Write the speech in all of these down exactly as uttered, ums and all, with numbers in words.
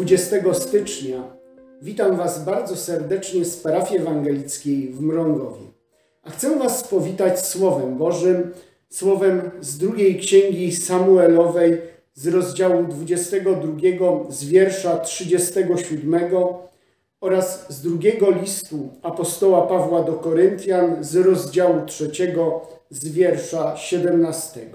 dwudziestego stycznia witam Was bardzo serdecznie z parafii ewangelickiej w Mrągowie. A chcę Was powitać Słowem Bożym, słowem z drugiej księgi Samuelowej z rozdziału dwudziestego drugiego z wiersza trzydziestego siódmego oraz z drugiego listu apostoła Pawła do Koryntian z rozdziału trzeciego z wiersza siedemnastego.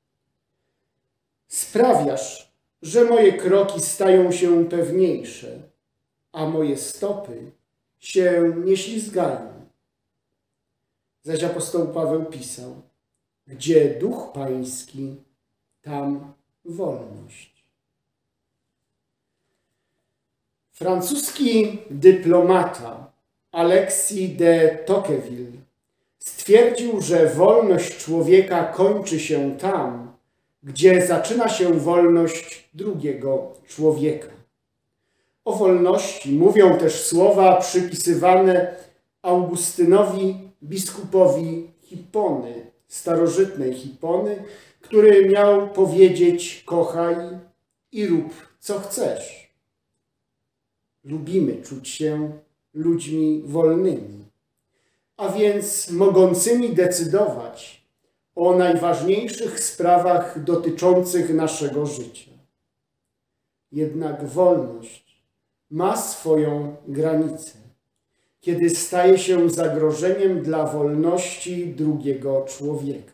Sprawiasz, że moje kroki stają się pewniejsze, a moje stopy się nie ślizgają. Zaś apostoł Paweł pisał: gdzie duch pański, tam wolność. Francuski dyplomata Alexis de Tocqueville stwierdził, że wolność człowieka kończy się tam, gdzie zaczyna się wolność drugiego człowieka. O wolności mówią też słowa przypisywane Augustynowi, biskupowi Hipony, starożytnej Hipony, który miał powiedzieć: kochaj i rób, co chcesz. Lubimy czuć się ludźmi wolnymi, a więc mogącymi decydować o najważniejszych sprawach dotyczących naszego życia. Jednak wolność ma swoją granicę, kiedy staje się zagrożeniem dla wolności drugiego człowieka.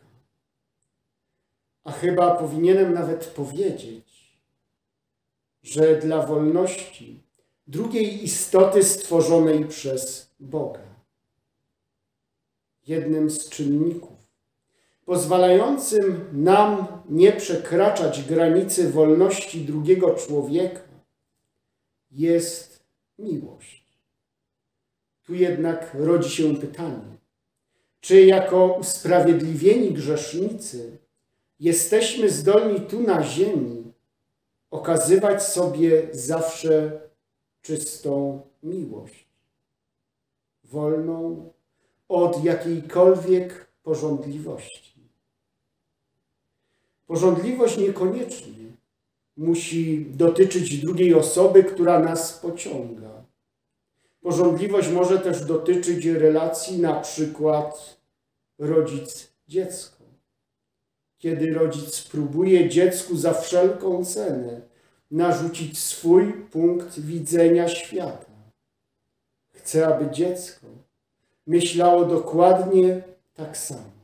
A chyba powinienem nawet powiedzieć, że dla wolności drugiej istoty stworzonej przez Boga. Jednym z czynników pozwalającym nam nie przekraczać granicy wolności drugiego człowieka jest miłość. Tu jednak rodzi się pytanie, czy jako usprawiedliwieni grzesznicy jesteśmy zdolni tu na ziemi okazywać sobie zawsze czystą miłość, wolną od jakiejkolwiek pożądliwości. Pożądliwość niekoniecznie musi dotyczyć drugiej osoby, która nas pociąga. Pożądliwość może też dotyczyć relacji na przykład rodzic-dziecko. Kiedy rodzic próbuje dziecku za wszelką cenę narzucić swój punkt widzenia świata. Chce, aby dziecko myślało dokładnie tak samo.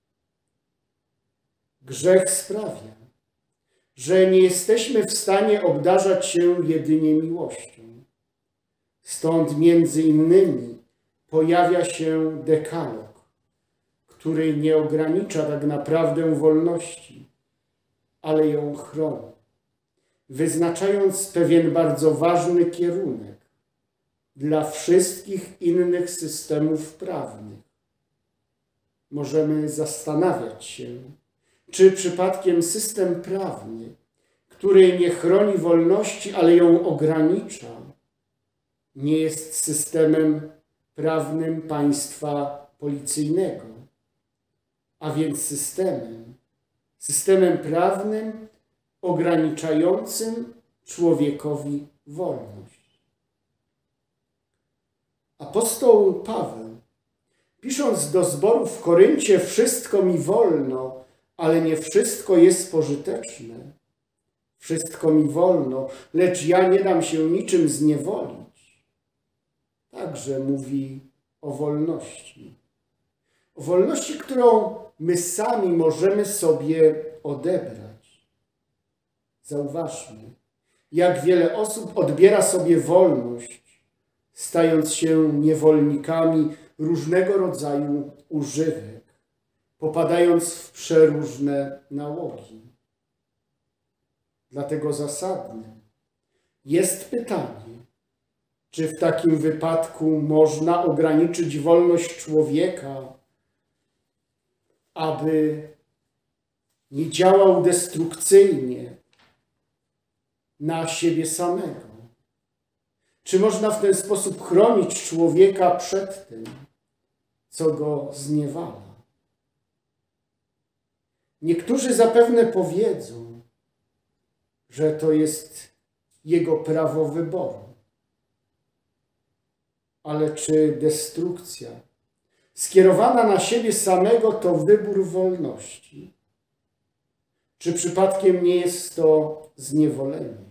Grzech sprawia, że nie jesteśmy w stanie obdarzać się jedynie miłością. Stąd między innymi pojawia się dekalog, który nie ogranicza tak naprawdę wolności, ale ją chroni, wyznaczając pewien bardzo ważny kierunek dla wszystkich innych systemów prawnych. Możemy zastanawiać się, czy przypadkiem system prawny, który nie chroni wolności, ale ją ogranicza, nie jest systemem prawnym państwa policyjnego, a więc systemem, systemem prawnym ograniczającym człowiekowi wolność. Apostoł Paweł, pisząc do zboru w Koryncie: wszystko mi wolno, ale nie wszystko jest pożyteczne. Wszystko mi wolno, lecz ja nie dam się niczym zniewolić. Także mówi o wolności. O wolności, którą my sami możemy sobie odebrać. Zauważmy, jak wiele osób odbiera sobie wolność, stając się niewolnikami różnego rodzaju używek, popadając w przeróżne nałogi. Dlatego zasadne jest pytanie, czy w takim wypadku można ograniczyć wolność człowieka, aby nie działał destrukcyjnie na siebie samego? Czy można w ten sposób chronić człowieka przed tym, co go zniewala? Niektórzy zapewne powiedzą, że to jest Jego prawo wyboru. Ale czy destrukcja skierowana na siebie samego to wybór wolności? Czy przypadkiem nie jest to zniewolenie?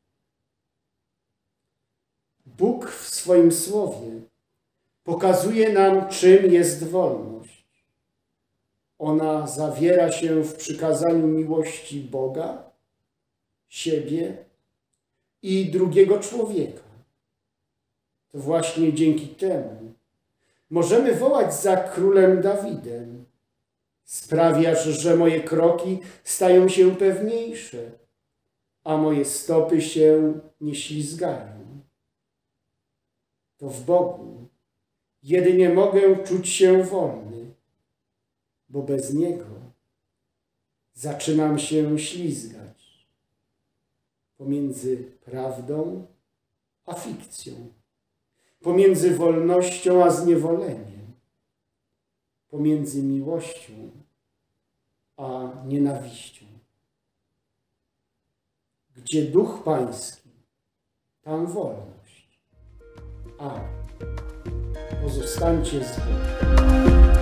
Bóg w swoim słowie pokazuje nam, czym jest wolność. Ona zawiera się w przykazaniu miłości Boga, siebie i drugiego człowieka. To właśnie dzięki temu możemy wołać za królem Dawidem: sprawiasz, że moje kroki stają się pewniejsze, a moje stopy się nie ślizgają. To w Bogu jedynie mogę czuć się wolny, bo bez Niego zaczynam się ślizgać pomiędzy prawdą a fikcją, pomiędzy wolnością a zniewoleniem, pomiędzy miłością a nienawiścią. Gdzie Duch Pański, tam wolność. A pozostańcie z Bogiem.